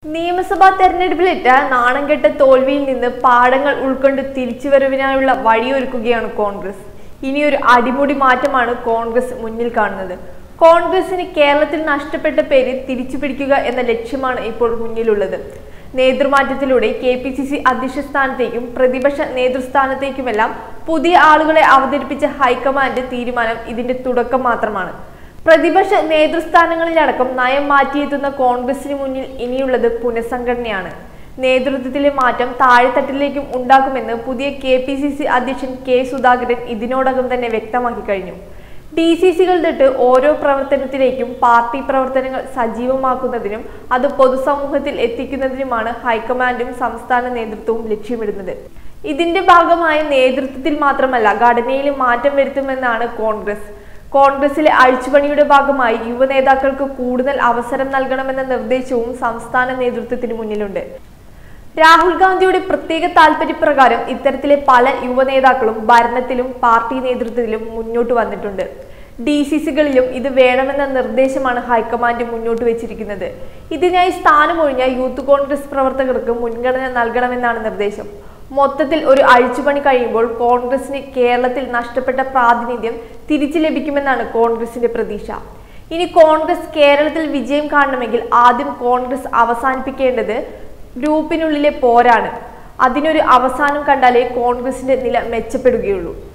നിയമസഭാ തെരഞ്ഞെടുപ്പിലേറ്റ നാണംകെട്ട തോൽവിയിൽ നിന്ന് പാഠങ്ങൾ ഉൾക്കൊണ്ട് തിരിച്ചുവരവിനായുള്ള വഴിയൊരുക്കുകയാണ് കോൺഗ്രസ്. ഇനിയൊരു അടിമുടി മാറ്റമാണ് കോൺഗ്രസ് മുന്നിൽ കാണുന്നത്. കോൺഗ്രസിന് കേരളത്തിൽ നഷ്ടപ്പെട്ട പേര് തിരിച്ചുപിടിക്കുക എന്ന ലക്ഷ്യമാണ് ഇപ്പോൾ മുന്നിലുള്ളത്. നേതൃമാറ്റത്തിലൂടെ KPCC അധ്യക്ഷ സ്ഥാനത്തേക്കും പ്രതിപക്ഷ നേതൃസ്ഥാനത്തേക്കുമെല്ലാം പുതിയ ആളുകളെ അവതരിപ്പിച്ച ഹൈക്കമാൻഡ് തീരുമാനം ഇതിന്റെ തുടക്കം മാത്രമാണ്. പ്രതിപക്ഷ നേതൃസ്ഥാനങ്ങളിലടക്കം നയം മാറ്റിയെത്തുന്ന കോൺഗ്രസിന് മുന്നിൽ ഇനിയുള്ളത് പുനഃസംഘടനയാണ്. നേതൃത്വത്തിലെ മാറ്റം താഴെത്തട്ടിലേക്കും ഉണ്ടാക്കുമെന്ന് പുതിയ KPCC അധ്യക്ഷൻ K സുധാകരൻ ഇതിനോടകം തന്നെ വ്യക്തമാക്കി കഴിഞ്ഞു. DCCകൾ തൊട്ട് ഓരോ പ്രവർത്തനത്തിലേക്കും പാർട്ടി പ്രവർത്തനങ്ങൾ സജീവമാക്കുന്നതിനും അത് പൊതുസമൂഹത്തിൽ എത്തിക്കുന്നതിനുമാണ് ഹൈക്കമാൻഡും സംസ്ഥാന നേതൃത്വവും ലക്ഷ്യമിടുന്നത്. ഇതിന്റെ ഭാഗമായ നേതൃത്വത്തിൽ മാത്രമല്ല ഘടനയിലും മാറ്റം വരുത്തുമെന്നാണ് കോൺഗ്രസിലെ അഴിച്ചുപണിയുടെ ഭാഗമായി യുവനേതാക്കൾക്ക് കൂടുതൽ അവസരം നൽകണമെന്ന നിർദ്ദേശവും സംസ്ഥാന നേതൃത്വത്തിന് മുന്നിലുണ്ട്. രാഹുൽ ഗാന്ധിയുടെ പ്രത്യേക താൽപര്യപ്രകാരം ഇത്തരത്തിലെ പല യുവനേതാക്കളും ഭരണത്തിലും പാർട്ടി നേതൃത്വത്തിലും മുന്നോട്ട് വന്നിട്ടുണ്ട്. DCCകളിലും ഇത് വേണമെന്ന നിർദ്ദേശമാണ് ഹൈക്കമാൻഡ് മുന്നോട്ട് വെച്ചിരിക്കുന്നത്. ഇതിനായി സ്ഥാനമൊഴിഞ്ഞ യൂത്ത് കോൺഗ്രസ് പ്രവർത്തകർക്ക് മുൻഗണന നൽകണമെന്നാണ് നിർദ്ദേശം. മൊത്തത്തിൽ ഒരു അഴിച്ചുപണി കഴിയുമ്പോൾ കോൺഗ്രസിന് കേരളത്തിൽ നഷ്ടപ്പെട്ട പ്രാതിനിധ്യം തിരിച്ചു ലഭിക്കുമെന്നാണ് കോൺഗ്രസിന്റെ പ്രതീക്ഷ. ഇനി കോൺഗ്രസ് കേരളത്തിൽ വിജയം കാണണമെങ്കിൽ ആദ്യം കോൺഗ്രസ് അവസാനിപ്പിക്കേണ്ടത് ഗ്രൂപ്പിനുള്ളിലെ പോരാണ്. അതിനൊരു അവസാനം കണ്ടാലേ കോൺഗ്രസിന്റെ നില മെച്ചപ്പെടുകയുള്ളൂ.